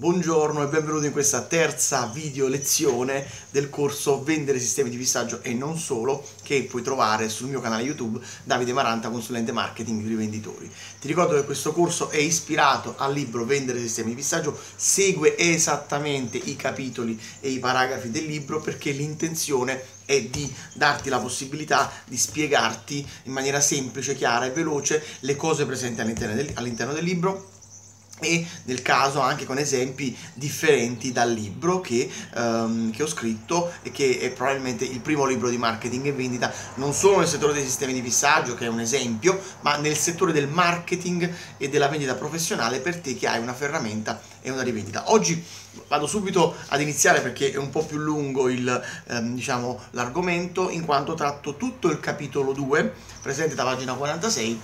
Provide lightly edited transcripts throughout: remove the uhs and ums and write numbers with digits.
Buongiorno e benvenuti in questa terza video lezione del corso Vendere sistemi di fissaggio e non solo, che puoi trovare sul mio canale YouTube Davide Maranta, consulente marketing di rivenditori. Ti ricordo che questo corso è ispirato al libro Vendere sistemi di fissaggio, segue esattamente i capitoli e i paragrafi del libro perché l'intenzione è di darti la possibilità di spiegarti in maniera semplice, chiara e veloce le cose presenti all'interno del libro, e nel caso anche con esempi differenti dal libro che ho scritto e che è probabilmente il primo libro di marketing e vendita, non solo nel settore dei sistemi di fissaggio, che è un esempio, ma nel settore del marketing e della vendita professionale per te che hai una ferramenta e una rivendita. Oggi vado subito ad iniziare perché è un po' più lungo l'argomento, in quanto tratto tutto il capitolo 2 presente da pagina 46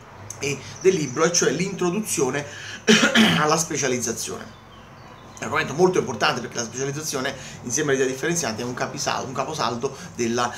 del libro, e cioè l'introduzione alla specializzazione. È un argomento molto importante perché la specializzazione, insieme all'idea differenziante, è un caposaldo del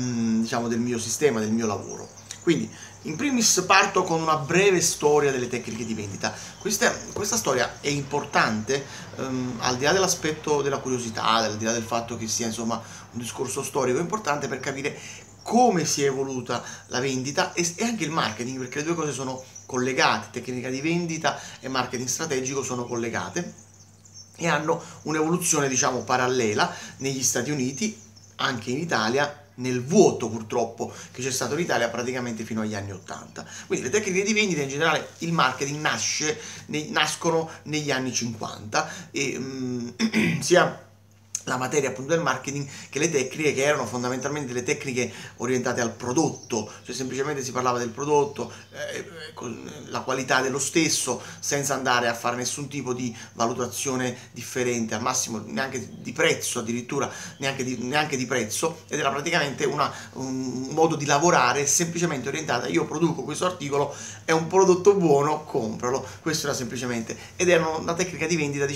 mio sistema, del mio lavoro. Quindi, in primis parto con una breve storia delle tecniche di vendita. Questa storia è importante, al di là dell'aspetto della curiosità, al di là del fatto che sia insomma un discorso storico, è importante per capire come si è evoluta la vendita e anche il marketing, perché le due cose sono collegate. Tecnica di vendita e marketing strategico sono collegate e hanno un'evoluzione parallela negli Stati Uniti, anche in Italia, nel vuoto purtroppo che c'è stato in Italia praticamente fino agli anni 80. Quindi le tecniche di vendita, in generale il marketing, nascono negli anni 50 e sia la materia appunto del marketing che le tecniche, che erano fondamentalmente delle tecniche orientate al prodotto, cioè semplicemente si parlava del prodotto, con la qualità dello stesso, senza andare a fare nessun tipo di valutazione differente, al massimo neanche di prezzo, addirittura neanche di prezzo, ed era praticamente un modo di lavorare semplicemente orientata: io produco questo articolo, è un prodotto buono, compralo. Questo era semplicemente, ed era una tecnica di vendita,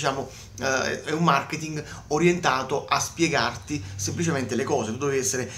è un marketing orientato a spiegarti semplicemente le cose. Tu dovevi essere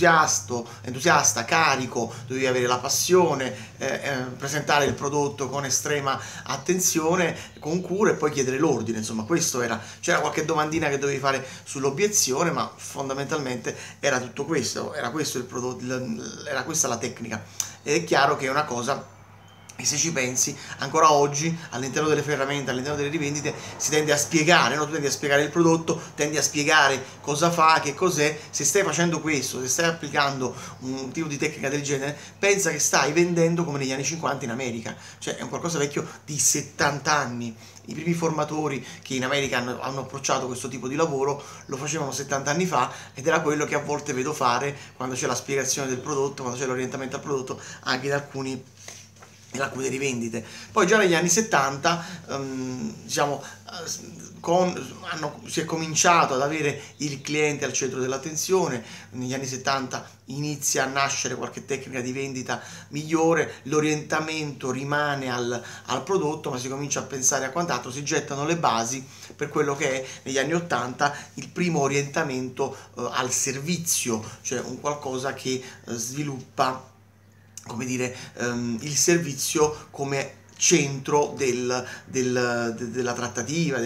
entusiasta, carico, dovevi avere la passione, presentare il prodotto con estrema attenzione, con cura, e poi chiedere l'ordine. Insomma, questo era. C'era qualche domandina che dovevi fare sull'obiezione, ma fondamentalmente era tutto questo, era questo il prodotto, era questa la tecnica. Ed è chiaro che è una cosa, e se ci pensi, ancora oggi all'interno delle ferramente, all'interno delle rivendite, si tende a spiegare, no? Tu tendi a spiegare il prodotto, tendi a spiegare cosa fa, che cos'è. Se stai facendo questo, se stai applicando un tipo di tecnica del genere, pensa che stai vendendo come negli anni 50 in America, cioè è un qualcosa vecchio di 70 anni. I primi formatori che in America hanno approcciato questo tipo di lavoro lo facevano 70 anni fa, ed era quello che a volte vedo fare quando c'è la spiegazione del prodotto, quando c'è l'orientamento al prodotto, anche in alcune rivendite. Poi già negli anni 70 si è cominciato ad avere il cliente al centro dell'attenzione. Negli anni 70 inizia a nascere qualche tecnica di vendita migliore, l'orientamento rimane al prodotto, ma si comincia a pensare a quant'altro, si gettano le basi per quello che è negli anni 80 il primo orientamento al servizio, cioè un qualcosa che sviluppa, come dire, il servizio come centro della trattativa,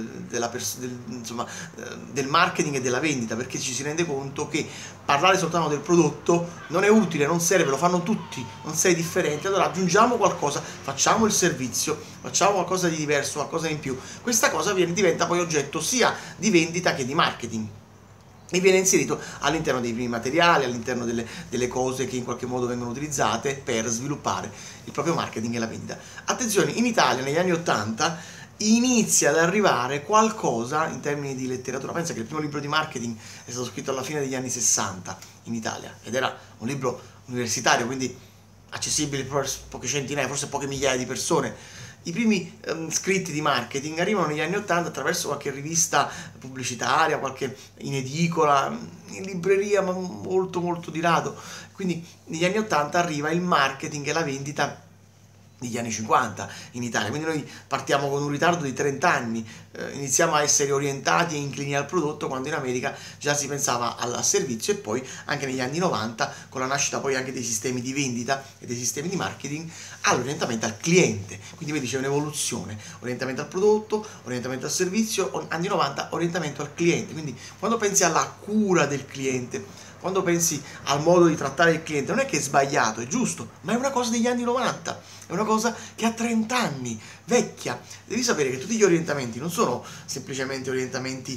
del marketing e della vendita, perché ci si rende conto che parlare soltanto del prodotto non è utile, non serve, lo fanno tutti, non sei differente, allora aggiungiamo qualcosa, facciamo il servizio, facciamo qualcosa di diverso, qualcosa in più. Questa cosa diventa poi oggetto sia di vendita che di marketing, e viene inserito all'interno dei primi materiali, all'interno delle cose che in qualche modo vengono utilizzate per sviluppare il proprio marketing e la vendita. Attenzione, in Italia negli anni 80 inizia ad arrivare qualcosa in termini di letteratura. Pensa che il primo libro di marketing è stato scritto alla fine degli anni 60 in Italia, ed era un libro universitario, quindi accessibile per poche centinaia, forse poche migliaia di persone. I primi scritti di marketing arrivano negli anni 80 attraverso qualche rivista pubblicitaria, qualche in edicola, in libreria, ma molto molto di rado. Quindi negli anni 80 arriva il marketing e la vendita negli anni 50 in Italia, quindi noi partiamo con un ritardo di 30 anni, iniziamo a essere orientati e inclini al prodotto quando in America già si pensava al servizio, e poi anche negli anni 90 con la nascita poi anche dei sistemi di vendita e dei sistemi di marketing all'orientamento al cliente, quindi vedi c'è un'evoluzione, orientamento al prodotto, orientamento al servizio, anni 90 orientamento al cliente, quindi quando pensi alla cura del cliente, quando pensi al modo di trattare il cliente, non è che è sbagliato, è giusto, ma è una cosa degli anni 90, è una cosa che ha 30 anni, vecchia. Devi sapere che tutti gli orientamenti non sono semplicemente orientamenti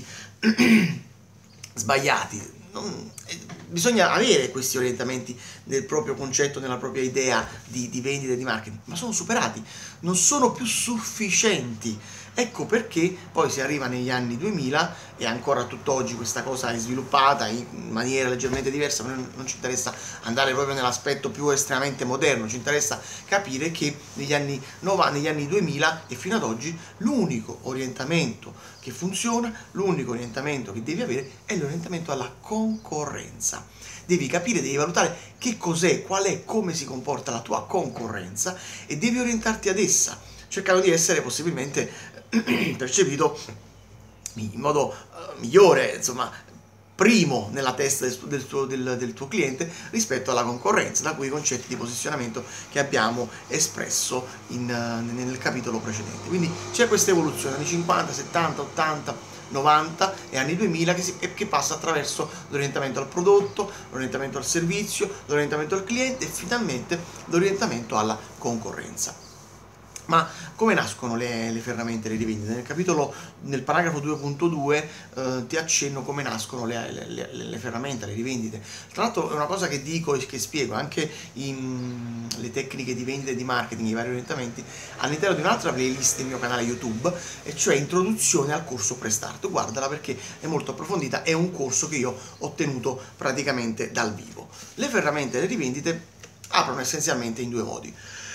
sbagliati, bisogna avere questi orientamenti nel proprio concetto, nella propria idea di vendita e di marketing, ma sono superati, non sono più sufficienti. Ecco perché poi si arriva negli anni 2000 e ancora tutt'oggi questa cosa è sviluppata in maniera leggermente diversa, ma non ci interessa andare proprio nell'aspetto più estremamente moderno, ci interessa capire che negli anni 2000 e fino ad oggi l'unico orientamento che funziona, l'unico orientamento che devi avere è l'orientamento alla concorrenza. Devi capire, devi valutare che cos'è, qual è, come si comporta la tua concorrenza e devi orientarti ad essa, cercando di essere possibilmente percepito in modo migliore, insomma, primo nella testa del tuo cliente rispetto alla concorrenza, da cui i concetti di posizionamento che abbiamo espresso nel capitolo precedente. Quindi c'è questa evoluzione anni 50, 70, 80, 90 e anni 2000 che passa attraverso l'orientamento al prodotto, l'orientamento al servizio, l'orientamento al cliente e finalmente l'orientamento alla concorrenza. Ma come nascono le ferramente e le rivendite? Nel paragrafo 2.2 ti accenno come nascono le ferramente, le rivendite. Tra l'altro è una cosa che dico e che spiego anche le tecniche di vendita e di marketing, i vari orientamenti, all'interno di un'altra playlist del mio canale YouTube, e cioè introduzione al corso Prestart. Guardala perché è molto approfondita, è un corso che io ho tenuto praticamente dal vivo. Le ferramente e le rivendite aprono essenzialmente in due modi.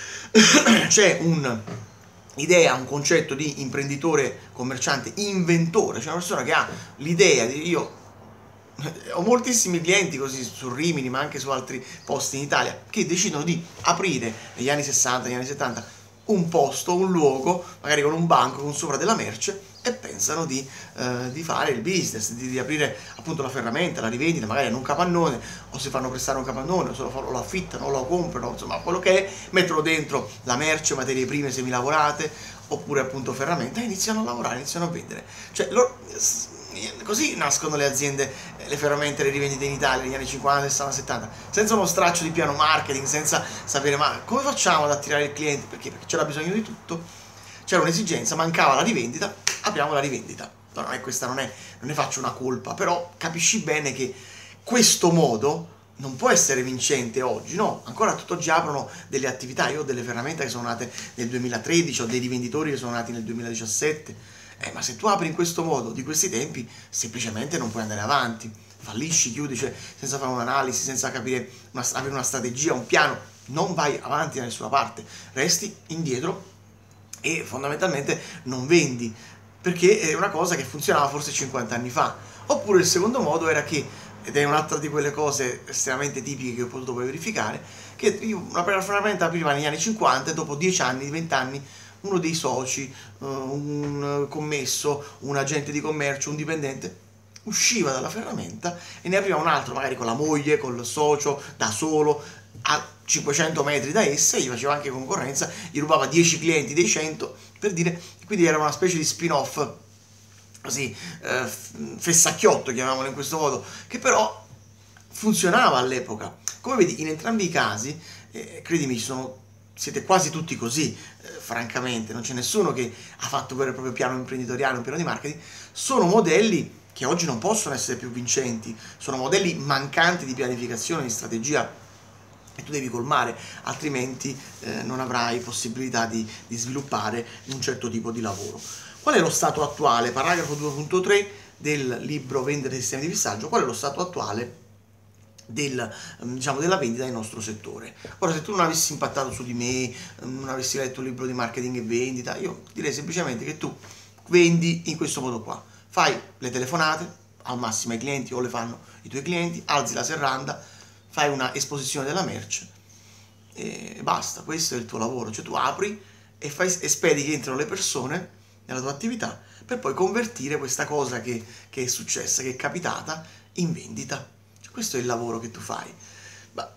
C'è un'idea, un concetto di imprenditore, commerciante, inventore, c'è una persona che ha l'idea di io ho moltissimi clienti così su Rimini ma anche su altri posti in Italia che decidono di aprire negli anni 60, negli anni 70 un posto, un luogo, magari con un banco con sopra della merce, e pensano di fare il business, di aprire appunto la ferramenta, la rivendita, magari hanno un capannone o si fanno prestare un capannone o lo affittano o lo comprano, insomma quello che è, mettono dentro la merce, materie prime semilavorate oppure appunto ferramenta e iniziano a lavorare, iniziano a vendere. Cioè, così nascono le aziende, le ferramente, le rivendite in Italia negli anni 50, 60, 70, senza uno straccio di piano marketing, senza sapere ma come facciamo ad attirare il cliente, perché c'era bisogno di tutto, c'era un'esigenza, mancava la rivendita, apriamo la rivendita. No, non ne faccio una colpa, però capisci bene che questo modo non può essere vincente oggi, no? Ancora tutt'oggi aprono delle attività, io ho delle ferramente che sono nate nel 2013, ho dei rivenditori che sono nati nel 2017, ma se tu apri in questo modo, di questi tempi, semplicemente non puoi andare avanti, fallisci, chiudi, cioè, senza fare un'analisi, senza capire, avere una strategia, un piano, non vai avanti da nessuna parte, resti indietro e fondamentalmente non vendi, perché è una cosa che funzionava forse 50 anni fa. Oppure il secondo modo era che, ed è un'altra di quelle cose estremamente tipiche che ho potuto poi verificare, che una ferramenta apriva negli anni 50 e dopo 10 anni, 20 anni, uno dei soci, un commesso, un agente di commercio, un dipendente, usciva dalla ferramenta e ne apriva un altro, magari con la moglie, col socio, da solo, a 500 metri da essa, gli faceva anche concorrenza, gli rubava 10 clienti dei 100, per dire, quindi era una specie di spin-off, così, fessacchiotto, chiamiamolo in questo modo, che però funzionava all'epoca. Come vedi, in entrambi i casi, credimi, siete quasi tutti così, francamente, non c'è nessuno che ha fatto un vero e proprio piano imprenditoriale, un piano di marketing, sono modelli che oggi non possono essere più vincenti, sono modelli mancanti di pianificazione, di strategia, e tu devi colmare, altrimenti non avrai possibilità di sviluppare un certo tipo di lavoro. Qual è lo stato attuale? Paragrafo 2.3 del libro Vendere sistemi di fissaggio. Qual è lo stato attuale della vendita nel nostro settore? Ora, se tu non avessi impattato su di me, non avessi letto un libro di marketing e vendita, io direi semplicemente che tu vendi in questo modo qua. Fai le telefonate al massimo ai clienti o le fanno i tuoi clienti, alzi la serranda, fai una esposizione della merce e basta, questo è il tuo lavoro, cioè tu apri e speri che entrino le persone nella tua attività per poi convertire questa cosa che è successa, che è capitata, in vendita. Cioè, questo è il lavoro che tu fai. Ma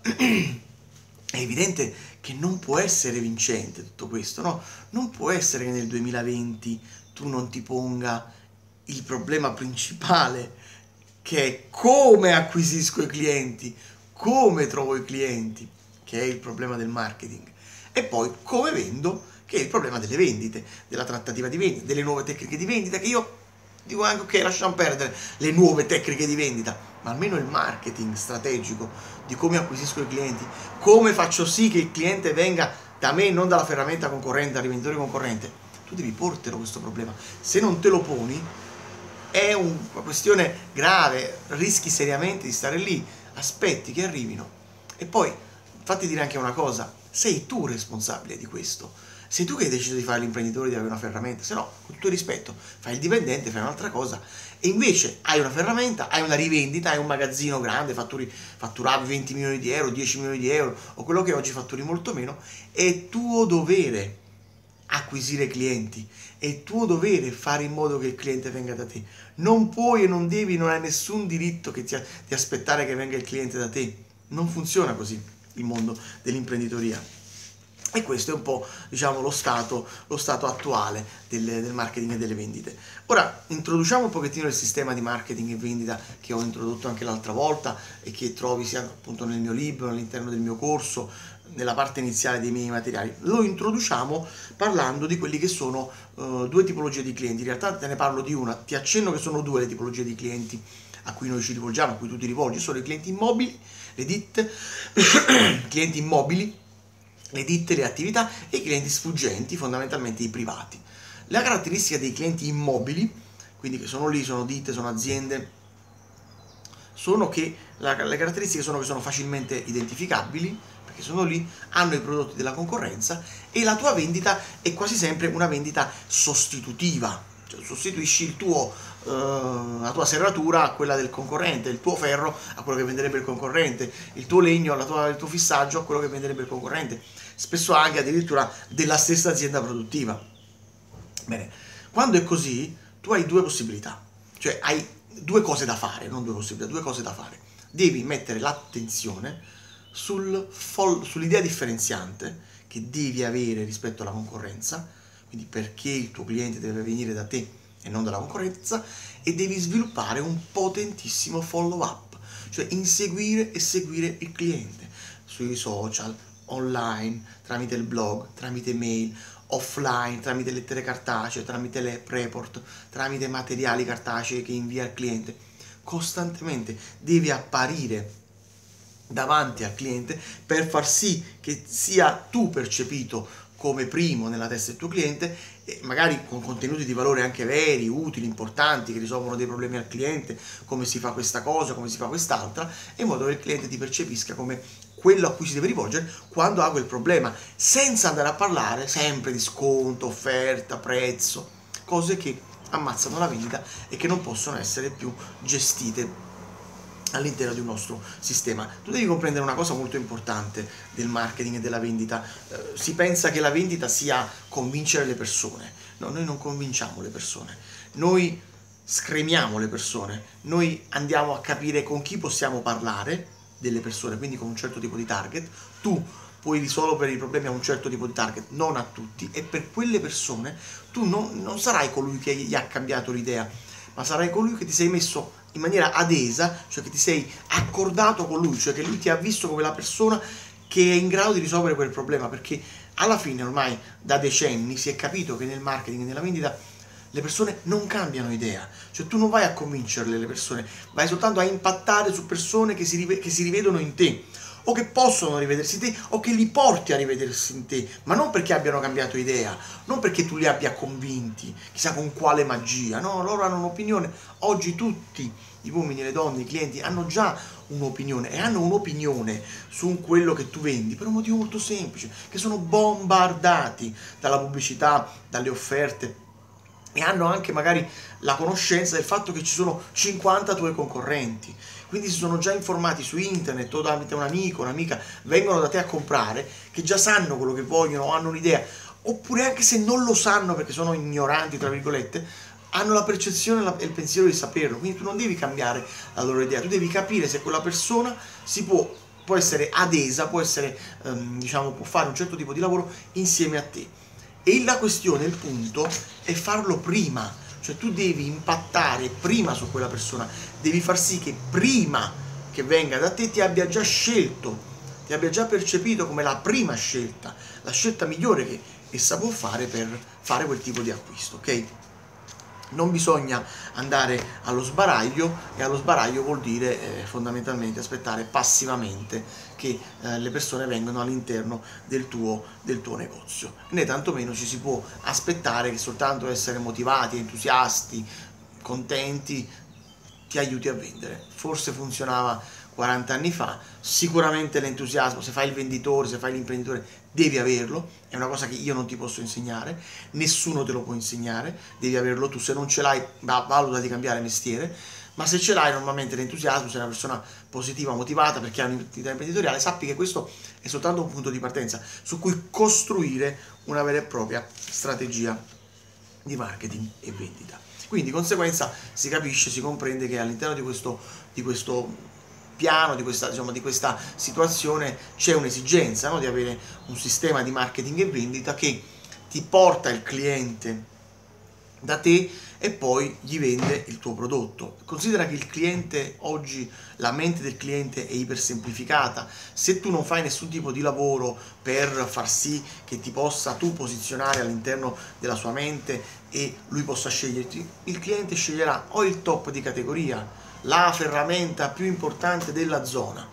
è evidente che non può essere vincente tutto questo, no? Non può essere che nel 2020 tu non ti ponga il problema principale, che è come acquisisco i clienti, come trovo i clienti, che è il problema del marketing, e poi come vendo, che è il problema delle vendite, della trattativa di vendita, delle nuove tecniche di vendita, che io dico anche ok, lasciamo perdere le nuove tecniche di vendita, ma almeno il marketing strategico di come acquisisco i clienti, come faccio sì che il cliente venga da me, non dalla ferramenta concorrente, dal rivenditore concorrente. Tu devi portelo questo problema. Se non te lo poni è una questione grave, rischi seriamente di stare lì, aspetti che arrivino. E poi fatti dire anche una cosa, sei tu responsabile di questo. Sei tu che hai deciso di fare l'imprenditore, di avere una ferramenta, se no, con tutto il rispetto, fai il dipendente, fai un'altra cosa, e invece hai una ferramenta, hai una rivendita, hai un magazzino grande, fatturavi 20 milioni di euro, 10 milioni di euro, o quello che oggi fatturi molto meno, è tuo dovere acquisire clienti, è tuo dovere fare in modo che il cliente venga da te. Non puoi e non devi, non hai nessun diritto di aspettare che venga il cliente da te. Non funziona così il mondo dell'imprenditoria. E questo è un po', diciamo, lo stato attuale del marketing e delle vendite. Ora, introduciamo un pochettino il sistema di marketing e vendita che ho introdotto anche l'altra volta e che trovi sia appunto nel mio libro, all'interno del mio corso, nella parte iniziale dei miei materiali. Lo introduciamo parlando di quelli che sono due tipologie di clienti. In realtà te ne parlo di una, ti accenno che sono due le tipologie di clienti a cui noi ci rivolgiamo, a cui tu ti rivolgi, sono i clienti immobili, le ditte, clienti immobili, le ditte, le attività, e i clienti sfuggenti, fondamentalmente i privati. La caratteristica dei clienti immobili, quindi che sono lì, sono ditte, sono aziende, sono che le caratteristiche sono che sono facilmente identificabili, perché sono lì, hanno i prodotti della concorrenza, e la tua vendita è quasi sempre una vendita sostitutiva, cioè sostituisci la tua serratura a quella del concorrente, il tuo ferro a quello che venderebbe il concorrente, il tuo legno, il tuo fissaggio a quello che venderebbe il concorrente, spesso anche addirittura della stessa azienda produttiva. Bene, quando è così, tu hai due possibilità, cioè hai due cose da fare, non due possibilità, due cose da fare. Devi mettere l'attenzione sull'idea differenziante che devi avere rispetto alla concorrenza, quindi perché il tuo cliente deve venire da te e non dalla concorrenza, e devi sviluppare un potentissimo follow up, cioè inseguire e seguire il cliente sui social, online, tramite il blog, tramite mail, offline, tramite lettere cartacee, tramite report, tramite materiali cartacei che invia al cliente. Costantemente devi apparire davanti al cliente per far sì che sia tu percepito come primo nella testa del tuo cliente, e magari con contenuti di valore anche veri, utili, importanti, che risolvono dei problemi al cliente, come si fa questa cosa, come si fa quest'altra, in modo che il cliente ti percepisca come quello a cui si deve rivolgere quando ha quel problema, senza andare a parlare sempre di sconto, offerta, prezzo, cose che ammazzano la vendita e che non possono essere più gestite all'interno di un nostro sistema. Tu devi comprendere una cosa molto importante del marketing e della vendita. Si pensa che la vendita sia convincere le persone. No, noi non convinciamo le persone, noi scremiamo le persone, noi andiamo a capire con chi possiamo parlare delle persone, quindi con un certo tipo di target. Tu puoi risolvere i problemi a un certo tipo di target, non a tutti, e per quelle persone tu non sarai colui che gli ha cambiato l'idea, ma sarai colui che ti sei messo in maniera adesa, cioè che ti sei accordato con lui, cioè che lui ti ha visto come la persona che è in grado di risolvere quel problema, perché alla fine ormai da decenni si è capito che nel marketing e nella vendita le persone non cambiano idea, cioè tu non vai a convincerle le persone, vai soltanto a impattare su persone che si rivedono in te, o che possono rivedersi in te, o che li porti a rivedersi in te, ma non perché abbiano cambiato idea, non perché tu li abbia convinti, chissà con quale magia, no, loro hanno un'opinione. Oggi tutti gli uomini, le donne, i clienti hanno già un'opinione, e hanno un'opinione su quello che tu vendi per un motivo molto semplice, che sono bombardati dalla pubblicità, dalle offerte, e hanno anche magari la conoscenza del fatto che ci sono 50 tuoi concorrenti, quindi si sono già informati su internet o tramite un amico, un'amica, vengono da te a comprare, che già sanno quello che vogliono o hanno un'idea, oppure anche se non lo sanno perché sono ignoranti, tra virgolette, hanno la percezione e il pensiero di saperlo, quindi tu non devi cambiare la loro idea, tu devi capire se quella persona può essere adesa, può essere, diciamo, può fare un certo tipo di lavoro insieme a te. E la questione, il punto, è farlo prima, cioè tu devi impattare prima su quella persona, devi far sì che prima che venga da te ti abbia già scelto, ti abbia già percepito come la prima scelta, la scelta migliore che essa può fare per fare quel tipo di acquisto, ok? Non bisogna andare allo sbaraglio, e allo sbaraglio vuol dire fondamentalmente aspettare passivamente che le persone vengano all'interno del tuo negozio, né tantomeno ci si può aspettare che soltanto essere motivati, entusiasti, contenti ti aiuti a vendere. Forse funzionava 40 anni fa, sicuramente l'entusiasmo, se fai il venditore, se fai l'imprenditore, devi averlo, è una cosa che io non ti posso insegnare, nessuno te lo può insegnare, devi averlo tu, se non ce l'hai valuta di cambiare mestiere, ma se ce l'hai normalmente l'entusiasmo, sei una persona positiva, motivata perché ha un'identità imprenditoriale, sappi che questo è soltanto un punto di partenza su cui costruire una vera e propria strategia di marketing e vendita. Quindi di conseguenza si capisce, si comprende che all'interno di questo piano, di questa situazione c'è un'esigenza, no? Di avere un sistema di marketing e vendita che ti porta il cliente da te e poi gli vende il tuo prodotto. Considera che il cliente oggi, la mente del cliente è ipersemplificata. Se tu non fai nessun tipo di lavoro per far sì che ti possa tu posizionare all'interno della sua mente e lui possa sceglierti, il cliente sceglierà o il top di categoria, la ferramenta più importante della zona,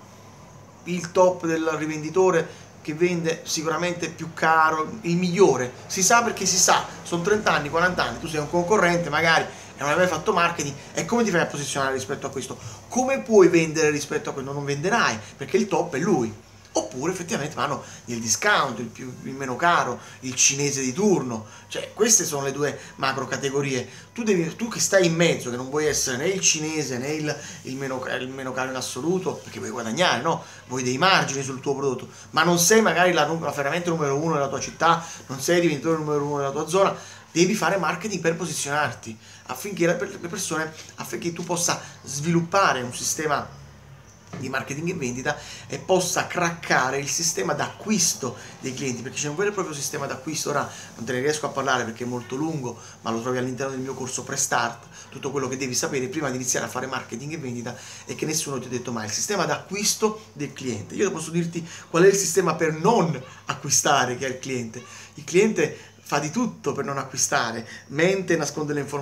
il top del rivenditore che vende sicuramente più caro, il migliore, si sa perché si sa, sono 30 anni, 40 anni, tu sei un concorrente magari e non hai mai fatto marketing, e come ti fai a posizionare rispetto a questo? Come puoi vendere rispetto a quello? Non venderai, perché il top è lui. Oppure effettivamente vanno il discount, il meno caro, il cinese di turno, cioè queste sono le due macro categorie. Tu che stai in mezzo, che non vuoi essere né il cinese né il meno caro in assoluto, perché vuoi guadagnare, no? Vuoi dei margini sul tuo prodotto, ma non sei magari la ferramenta numero uno della tua città, non sei il rivenditore numero uno della tua zona, devi fare marketing per posizionarti, affinché le persone, affinché tu possa sviluppare un sistema di marketing e vendita e possa craccare il sistema d'acquisto dei clienti, perché c'è un vero e proprio sistema d'acquisto. Ora non te ne riesco a parlare perché è molto lungo, ma lo trovi all'interno del mio corso Prestart, tutto quello che devi sapere prima di iniziare a fare marketing e vendita e che nessuno ti ha detto mai, il sistema d'acquisto del cliente. Io posso dirti qual è il sistema per non acquistare, che è il cliente. Il cliente fa di tutto per non acquistare, mente, nasconde le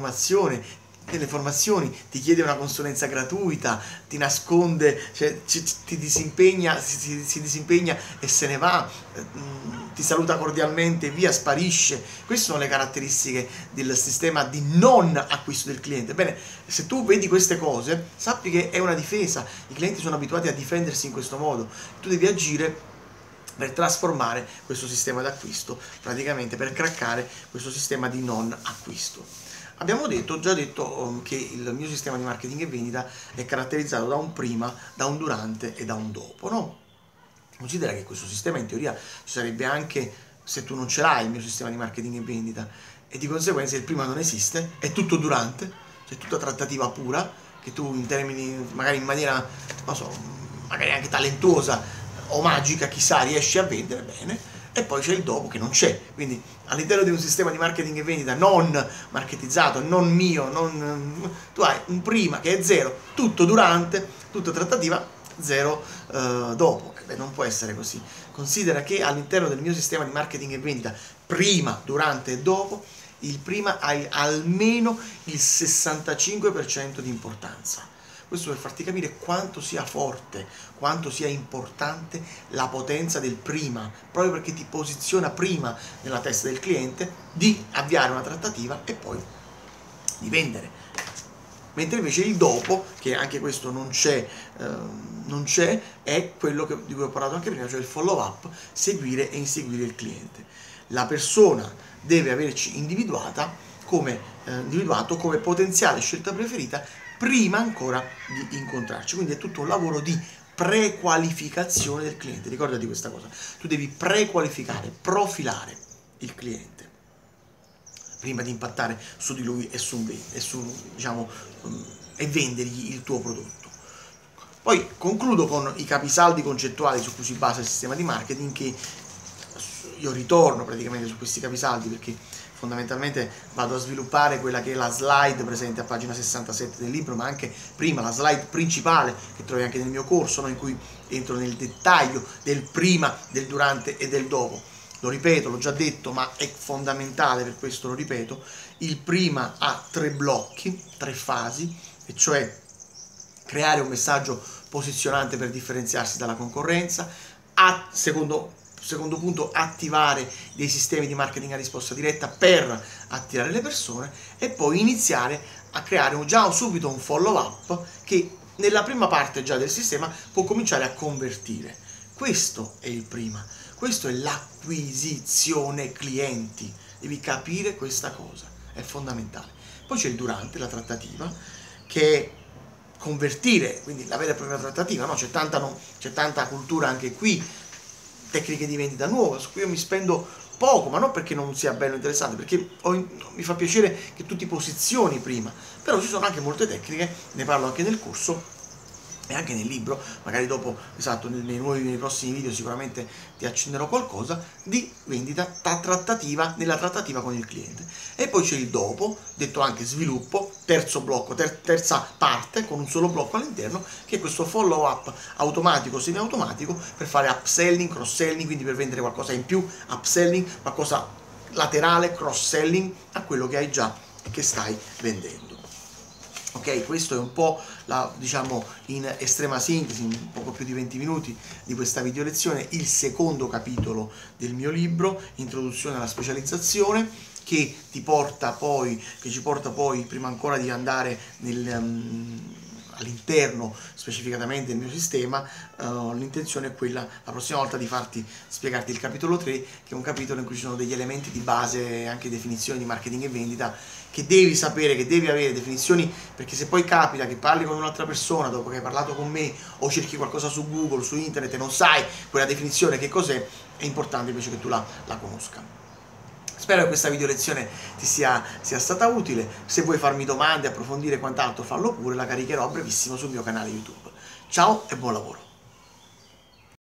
informazioni, ti chiede una consulenza gratuita, ti nasconde, cioè, ti disimpegna, si disimpegna e se ne va, ti saluta cordialmente, via, sparisce. Queste sono le caratteristiche del sistema di non acquisto del cliente. Bene, se tu vedi queste cose, sappi che è una difesa, i clienti sono abituati a difendersi in questo modo, tu devi agire per trasformare questo sistema d'acquisto, praticamente per craccare questo sistema di non acquisto. Abbiamo già detto che il mio sistema di marketing e vendita è caratterizzato da un prima, da un durante e da un dopo, no? Considera che questo sistema in teoria ci sarebbe anche se tu non ce l'hai il mio sistema di marketing e vendita, e di conseguenza il prima non esiste, è tutto durante, c'è tutta trattativa pura, che tu in termini, magari in maniera, non so, magari anche talentuosa o magica, chissà, riesci a vendere bene. E poi c'è il dopo che non c'è, quindi all'interno di un sistema di marketing e vendita non marketizzato, non mio, tu hai un prima che è zero, tutto durante, tutta trattativa, zero dopo. Beh, non può essere così. Considera che all'interno del mio sistema di marketing e vendita, prima, durante e dopo, il prima hai almeno il 65% di importanza. Questo per farti capire quanto sia forte, quanto sia importante la potenza del prima, proprio perché ti posiziona prima nella testa del cliente di avviare una trattativa e poi di vendere. Mentre invece il dopo, che anche questo non c'è, è quello di cui ho parlato anche prima, cioè il follow up, seguire e inseguire il cliente. La persona deve averci individuata come individuato come potenziale scelta preferita prima ancora di incontrarci. Quindi è tutto un lavoro di prequalificazione del cliente. Ricordati questa cosa, tu devi prequalificare, profilare il cliente prima di impattare su di lui e vendergli il tuo prodotto. Poi concludo con i capisaldi concettuali su cui si basa il sistema di marketing, che io ritorno praticamente su questi capisaldi perché fondamentalmente vado a sviluppare quella che è la slide presente a pagina 67 del libro, ma anche prima la slide principale che trovi anche nel mio corso, no? In cui entro nel dettaglio del prima, del durante e del dopo. Lo ripeto, l'ho già detto, ma è fondamentale, per questo lo ripeto. Il prima ha 3 blocchi, 3 fasi, e cioè creare un messaggio posizionante per differenziarsi dalla concorrenza, secondo punto, attivare dei sistemi di marketing a risposta diretta per attirare le persone, e poi iniziare a creare già subito un follow up che nella prima parte già del sistema può cominciare a convertire. Questo è il prima, questo è l'acquisizione clienti, devi capire questa cosa, è fondamentale. Poi c'è il durante, la trattativa, che è convertire, quindi la vera e propria trattativa, no? C'è tanta cultura anche qui, tecniche di vendita nuove, su cui io mi spendo poco, ma non perché non sia bello e interessante, perché mi fa piacere che tu ti posizioni prima, però ci sono anche molte tecniche, ne parlo anche nel corso e anche nel libro, magari dopo, esatto, nei prossimi video sicuramente ti accenderò qualcosa, di vendita trattativa, nella trattativa con il cliente. E poi c'è il dopo, detto anche sviluppo, terzo blocco, terza parte, con un solo blocco all'interno, che è questo follow up automatico, semi-automatico, per fare upselling, cross-selling, quindi per vendere qualcosa in più, upselling, qualcosa laterale, cross-selling a quello che hai già e che stai vendendo. Ok, questo è un po' diciamo in estrema sintesi, un poco più di 20 minuti di questa video lezione, il secondo capitolo del mio libro, Introduzione alla specializzazione, che ci porta poi, prima ancora di andare all'interno specificatamente del mio sistema, l'intenzione è quella, la prossima volta, di spiegarti il capitolo 3, che è un capitolo in cui ci sono degli elementi di base, anche definizioni di marketing e vendita, che devi sapere, che devi avere, definizioni, perché se poi capita che parli con un'altra persona dopo che hai parlato con me, o cerchi qualcosa su Google, su internet, e non sai quella definizione che cos'è, è importante invece che tu la conosca. Spero che questa video lezione ti sia stata utile. Se vuoi farmi domande, approfondire quant'altro, fallo pure, la caricherò a brevissimo sul mio canale YouTube. Ciao e buon lavoro!